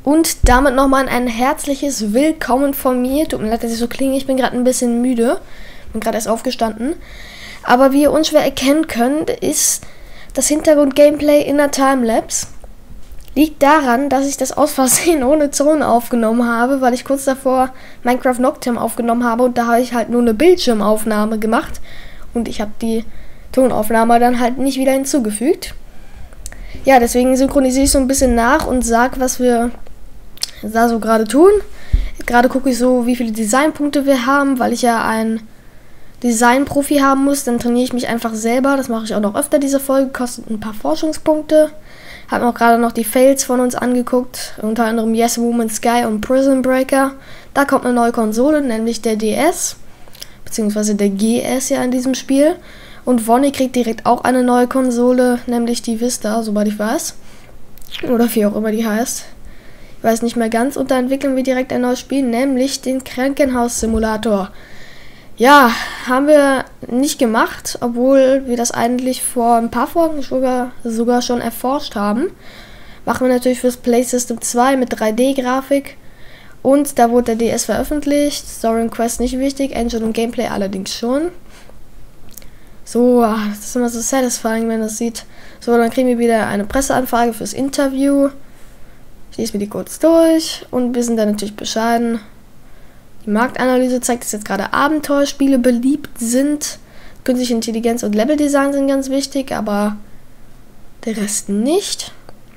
Und damit nochmal ein herzliches Willkommen von mir. Tut mir leid, dass ich so klinge, ich bin gerade ein bisschen müde. Bin gerade erst aufgestanden. Aber wie ihr unschwer erkennen könnt, ist das Hintergrund-Gameplay in der Timelapse. Liegt daran, dass ich das aus Versehen ohne Ton aufgenommen habe, weil ich kurz davor Minecraft Noctem aufgenommen habe und da habe ich halt nur eine Bildschirmaufnahme gemacht. Und ich habe die Tonaufnahme dann halt nicht wieder hinzugefügt. Ja, deswegen synchronisiere ich so ein bisschen nach und sage, was wir da so gerade tun. Gerade gucke ich so, wie viele Designpunkte wir haben, weil ich ja ein Design-Profi haben muss. Dann trainiere ich mich einfach selber. Das mache ich auch noch öfter, diese Folge. Kostet ein paar Forschungspunkte. Habe mir auch gerade noch die Fails von uns angeguckt. Unter anderem Yes Woman Sky und Prison Breaker. Da kommt eine neue Konsole, nämlich der DS. Beziehungsweise der GS ja in diesem Spiel. Und Wonny kriegt direkt auch eine neue Konsole, nämlich die Vista, soweit ich weiß. Oder wie auch immer die heißt. Ich weiß nicht mehr ganz. Und da entwickeln wir direkt ein neues Spiel, nämlich den Krankenhaus-Simulator. Ja, haben wir nicht gemacht, obwohl wir das eigentlich vor ein paar Folgen sogar schon erforscht haben. Machen wir natürlich fürs Play System 2 mit 3D-Grafik. Und da wurde der DS veröffentlicht. Story und Quest nicht wichtig, Engine und Gameplay allerdings schon. So, das ist immer so satisfying, wenn man das sieht. So, dann kriegen wir wieder eine Presseanfrage fürs Interview. Ich lese mir die kurz durch und wir sind dann natürlich bescheiden. Die Marktanalyse zeigt, dass jetzt gerade Abenteuerspiele beliebt sind. Künstliche Intelligenz und Leveldesign sind ganz wichtig, aber der Rest nicht.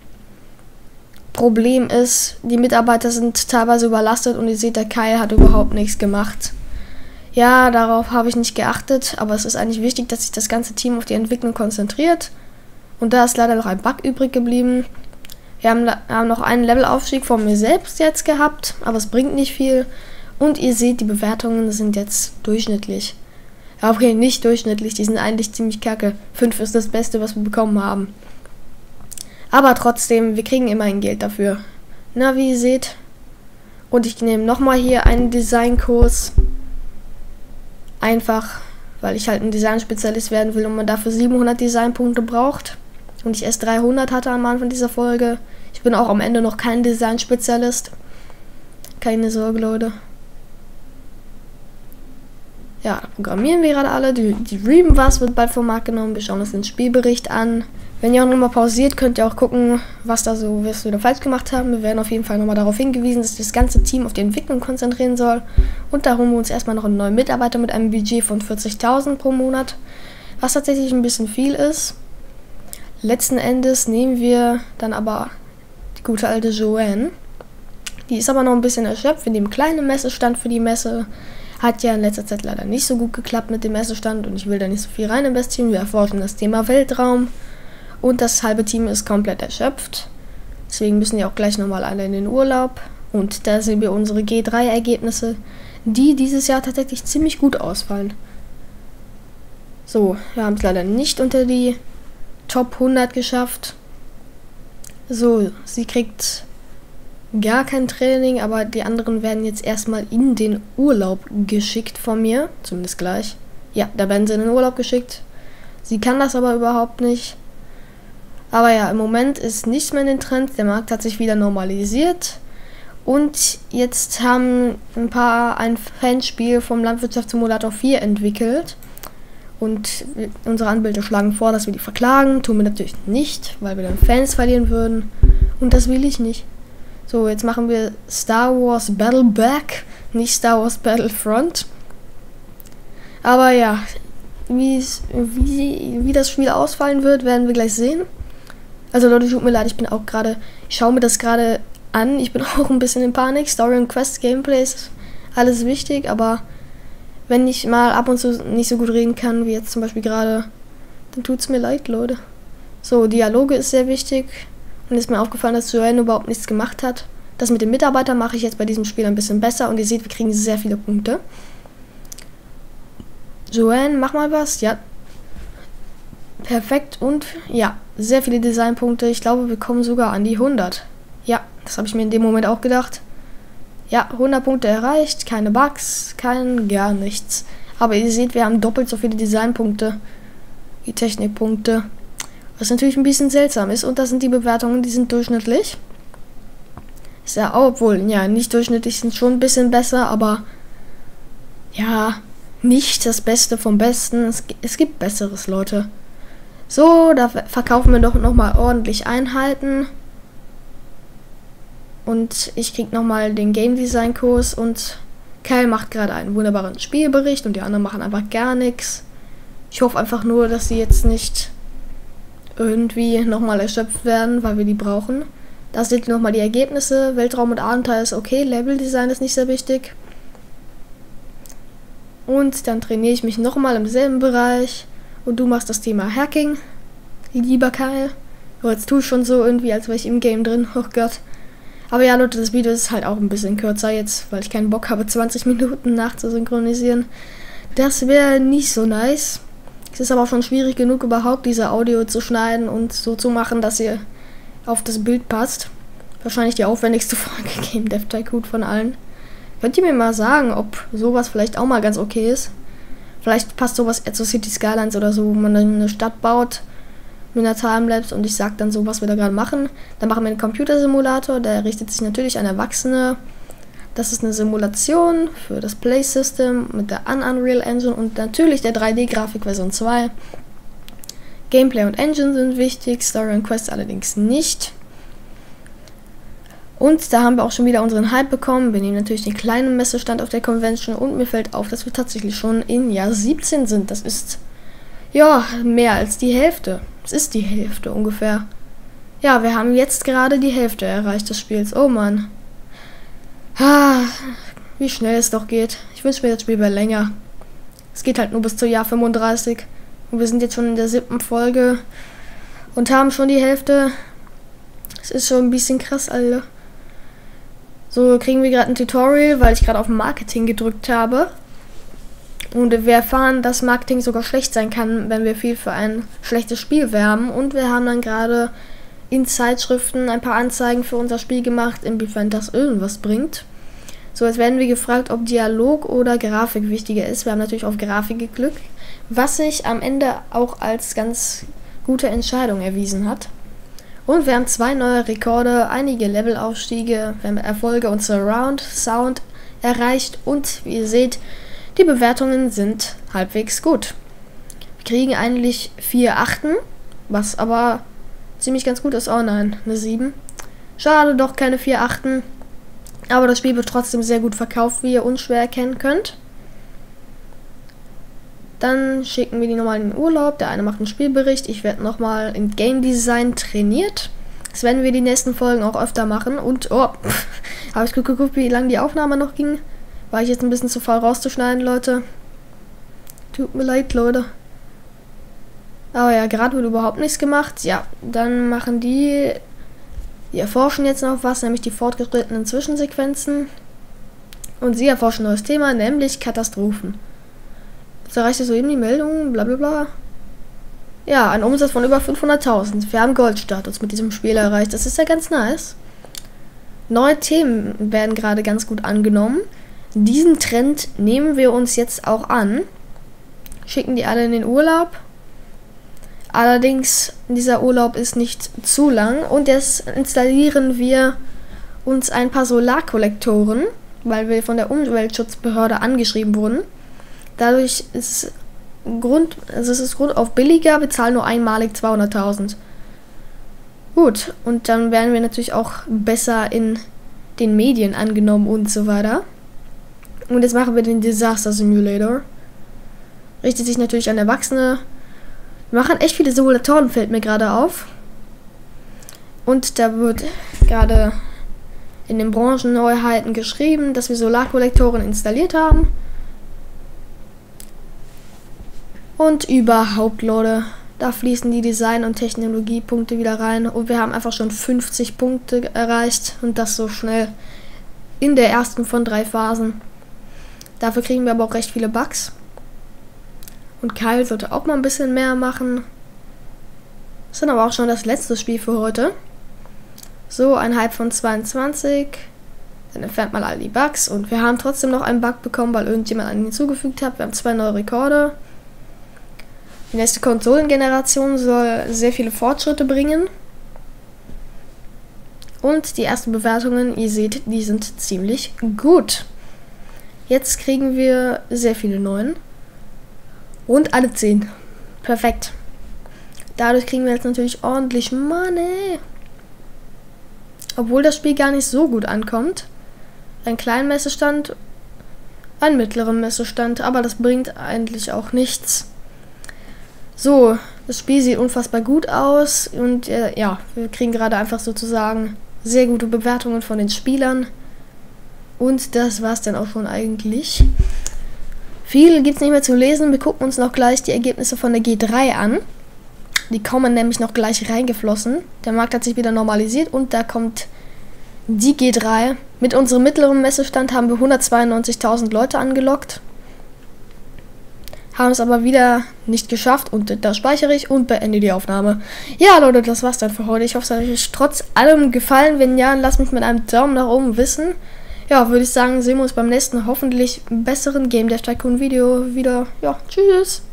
Problem ist, die Mitarbeiter sind teilweise überlastet und ihr seht, der Kyle hat überhaupt nichts gemacht. Ja, darauf habe ich nicht geachtet, aber es ist eigentlich wichtig, dass sich das ganze Team auf die Entwicklung konzentriert. Und da ist leider noch ein Bug übrig geblieben. Wir haben noch einen Levelaufstieg von mir selbst jetzt gehabt, aber es bringt nicht viel. Und ihr seht, die Bewertungen sind jetzt durchschnittlich. Ja, okay, nicht durchschnittlich, die sind eigentlich ziemlich kacke. 5 ist das Beste, was wir bekommen haben. Aber trotzdem, wir kriegen immerhin Geld dafür. Na, wie ihr seht. Und ich nehme nochmal hier einen Designkurs. Einfach, weil ich halt ein Designspezialist werden will und man dafür 700 Designpunkte braucht. Und ich erst 300 hatte am Anfang dieser Folge. Ich bin auch am Ende noch kein Designspezialist. Keine Sorge, Leute. Ja, programmieren wir gerade alle. Die Dream was wird bald vom Markt genommen. Wir schauen uns den Spielbericht an. Wenn ihr auch nochmal pausiert, könnt ihr auch gucken, was wir wieder falsch gemacht haben. Wir werden auf jeden Fall nochmal darauf hingewiesen, dass sich das ganze Team auf die Entwicklung konzentrieren soll. Und da holen wir uns erstmal noch einen neuen Mitarbeiter mit einem Budget von 40.000 pro Monat. Was tatsächlich ein bisschen viel ist. Letzten Endes nehmen wir dann aber die gute alte Joanne. Die ist aber noch ein bisschen erschöpft. Wir nehmen kleinen Messestand für die Messe. Hat ja in letzter Zeit leider nicht so gut geklappt mit dem Messestand und ich will da nicht so viel rein investieren. Wir erforschen das Thema Weltraum und das halbe Team ist komplett erschöpft. Deswegen müssen die auch gleich nochmal alle in den Urlaub. Und da sehen wir unsere G3-Ergebnisse, die dieses Jahr tatsächlich ziemlich gut ausfallen. So, wir haben es leider nicht unter die Top 100 geschafft. So, sie kriegt gar kein Training, aber die anderen werden jetzt erstmal in den Urlaub geschickt von mir. Zumindest gleich. Ja, da werden sie in den Urlaub geschickt. Sie kann das aber überhaupt nicht. Aber ja, im Moment ist nichts mehr in den Trend. Der Markt hat sich wieder normalisiert. Und jetzt haben ein Fanspiel vom Landwirtschaftssimulator 4 entwickelt. Und unsere Anbieter schlagen vor, dass wir die verklagen. Tun wir natürlich nicht, weil wir dann Fans verlieren würden. Und das will ich nicht. So, jetzt machen wir Star Wars Battleback, nicht Star Wars Battlefront. Aber ja, wie das Spiel ausfallen wird, werden wir gleich sehen. Also Leute, tut mir leid, ich schaue mir das gerade an. Ich bin auch ein bisschen in Panik. Story und Quest Gameplay ist alles wichtig, aber wenn ich mal ab und zu nicht so gut reden kann, wie jetzt zum Beispiel gerade, dann tut's mir leid, Leute. So, Dialoge ist sehr wichtig. Und ist mir aufgefallen, dass Joanne überhaupt nichts gemacht hat. Das mit den Mitarbeitern mache ich jetzt bei diesem Spiel ein bisschen besser. Und ihr seht, wir kriegen sehr viele Punkte. Joanne, mach mal was. Ja. Perfekt. Und ja, sehr viele Designpunkte. Ich glaube, wir kommen sogar an die 100. Ja, das habe ich mir in dem Moment auch gedacht. Ja, 100 Punkte erreicht. Keine Bugs, gar nichts. Aber ihr seht, wir haben doppelt so viele Designpunkte wie Technikpunkte. Was natürlich ein bisschen seltsam ist. Und das sind die Bewertungen, die sind durchschnittlich. Ist ja auch, obwohl, ja, nicht durchschnittlich sind schon ein bisschen besser, aber ja, nicht das Beste vom Besten. Es gibt Besseres, Leute. So, da verkaufen wir doch nochmal ordentlich Einheiten. Und ich krieg nochmal den Game Design Kurs und Kyle macht gerade einen wunderbaren Spielbericht und die anderen machen einfach gar nichts. Ich hoffe einfach nur, dass sie jetzt nicht irgendwie nochmal erschöpft werden, weil wir die brauchen. Da seht ihr nochmal die Ergebnisse. Weltraum und Abenteuer ist okay, Level Design ist nicht sehr wichtig. Und dann trainiere ich mich nochmal im selben Bereich. Und du machst das Thema Hacking, lieber Kyle. Oh, jetzt tue ich schon so irgendwie, als wäre ich im Game drin. Oh Gott. Aber ja, Leute, das Video ist halt auch ein bisschen kürzer jetzt, weil ich keinen Bock habe, 20 Minuten nachzusynchronisieren. Das wäre nicht so nice. Es ist aber auch schon schwierig genug, überhaupt diese Audio zu schneiden und so zu machen, dass ihr auf das Bild passt. Wahrscheinlich die aufwendigste Folge Game Dev Tycoon von allen. Könnt ihr mir mal sagen, ob sowas vielleicht auch mal ganz okay ist? Vielleicht passt sowas eher zu City Skylines oder so, wo man dann eine Stadt baut mit einer Timelapse und ich sag dann so, was wir da gerade machen. Dann machen wir einen Computersimulator, der richtet sich natürlich an Erwachsene. Das ist eine Simulation für das Play System mit der Unreal Engine und natürlich der 3D-Grafik Version 2. Gameplay und Engine sind wichtig, Story und Quest allerdings nicht. Und da haben wir auch schon wieder unseren Hype bekommen. Wir nehmen natürlich den kleinen Messestand auf der Convention und mir fällt auf, dass wir tatsächlich schon in Jahr 17 sind. Das ist, ja, mehr als die Hälfte. Es ist die Hälfte ungefähr. Ja, wir haben jetzt gerade die Hälfte erreicht des Spiels. Oh Mann. Wie schnell es doch geht. Ich wünsche mir das Spiel wäre länger. Es geht halt nur bis zu Jahr 35. Und wir sind jetzt schon in der 7. Folge und haben schon die Hälfte. Es ist schon ein bisschen krass, Alter. So kriegen wir gerade ein Tutorial, weil ich gerade auf Marketing gedrückt habe. Und wir erfahren, dass Marketing sogar schlecht sein kann, wenn wir viel für ein schlechtes Spiel werben. Und wir haben dann gerade in Zeitschriften ein paar Anzeigen für unser Spiel gemacht, inwiefern das irgendwas bringt. So, jetzt werden wir gefragt, ob Dialog oder Grafik wichtiger ist. Wir haben natürlich auf Grafik geklickt, was sich am Ende auch als ganz gute Entscheidung erwiesen hat. Und wir haben 2 neue Rekorde, einige Levelaufstiege, wir haben Erfolge und Surround Sound erreicht und wie ihr seht, die Bewertungen sind halbwegs gut. Wir kriegen eigentlich 4 Achten, was aber ziemlich ganz gut ist. Oh nein, eine 7. Schade, doch keine 4 Achten. Aber das Spiel wird trotzdem sehr gut verkauft, wie ihr unschwer erkennen könnt. Dann schicken wir die nochmal in den Urlaub. Der eine macht einen Spielbericht. Ich werde nochmal in Game Design trainiert. Das werden wir die nächsten Folgen auch öfter machen. Und, oh, habe ich geguckt, wie lange die Aufnahme noch ging. War ich jetzt ein bisschen zu faul rauszuschneiden, Leute. Tut mir leid, Leute. Aber ja, gerade wird überhaupt nichts gemacht. Ja, dann machen die erforschen jetzt noch was, nämlich die fortgeschrittenen Zwischensequenzen. Und sie erforschen ein neues Thema, nämlich Katastrophen. Jetzt erreichte soeben die Meldung, bla bla bla. Ja, ein Umsatz von über 500.000. Wir haben Goldstatus mit diesem Spiel erreicht. Das ist ja ganz nice. Neue Themen werden gerade ganz gut angenommen. Diesen Trend nehmen wir uns jetzt auch an. Schicken die alle in den Urlaub. Allerdings, dieser Urlaub ist nicht zu lang und jetzt installieren wir uns ein paar Solarkollektoren, weil wir von der Umweltschutzbehörde angeschrieben wurden. Dadurch ist es ist Grund auf billiger, wir zahlen nur einmalig 200.000. Gut, und dann werden wir natürlich auch besser in den Medien angenommen und so weiter. Und jetzt machen wir den Disaster Simulator. Richtet sich natürlich an Erwachsene. Wir machen echt viele Simulatoren, fällt mir gerade auf. Und da wird gerade in den Branchenneuheiten geschrieben, dass wir Solarkollektoren installiert haben. Und überhaupt, Leute, da fließen die Design- und Technologiepunkte wieder rein. Und wir haben einfach schon 50 Punkte erreicht. Und das so schnell in der ersten von 3 Phasen. Dafür kriegen wir aber auch recht viele Bugs. Und Kyle sollte auch mal ein bisschen mehr machen. Das ist dann aber auch schon das letzte Spiel für heute. So, ein Hype von 22. Dann entfernt mal all die Bugs. Und wir haben trotzdem noch einen Bug bekommen, weil irgendjemand einen hinzugefügt hat. Wir haben 2 neue Rekorde. Die nächste Konsolengeneration soll sehr viele Fortschritte bringen. Und die ersten Bewertungen, ihr seht, die sind ziemlich gut. Jetzt kriegen wir sehr viele 9. Und alle 10. Perfekt. Dadurch kriegen wir jetzt natürlich ordentlich Money. Obwohl das Spiel gar nicht so gut ankommt. Einen kleinen Messestand, einen mittleren Messestand, aber das bringt eigentlich auch nichts. So, das Spiel sieht unfassbar gut aus und ja, wir kriegen gerade einfach sozusagen sehr gute Bewertungen von den Spielern. Und das war's dann auch schon eigentlich. Viel gibt's nicht mehr zu lesen. Wir gucken uns noch gleich die Ergebnisse von der G3 an. Die kommen nämlich noch gleich reingeflossen. Der Markt hat sich wieder normalisiert und da kommt die G3. Mit unserem mittleren Messestand haben wir 192.000 Leute angelockt. Haben es aber wieder nicht geschafft und da speichere ich und beende die Aufnahme. Ja, Leute, das war's dann für heute. Ich hoffe, es hat euch trotz allem gefallen. Wenn ja, lasst mich mit einem Daumen nach oben wissen. Ja, würde ich sagen, sehen wir uns beim nächsten hoffentlich besseren Game Dev Tycoon Video wieder. Ja, tschüss.